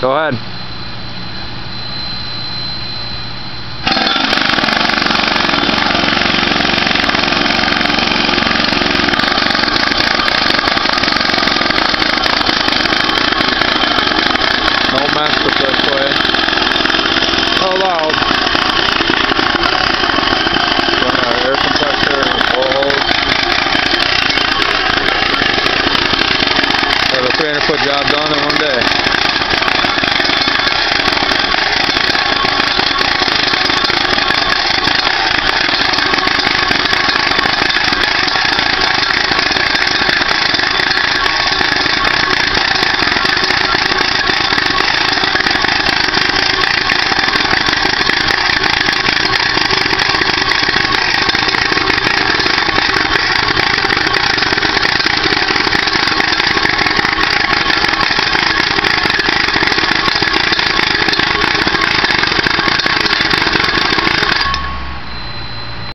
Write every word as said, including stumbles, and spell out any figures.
Go ahead. No mess with this way. Allowed. Run our air compressor, rolls. Have a three hundred foot job done in one day.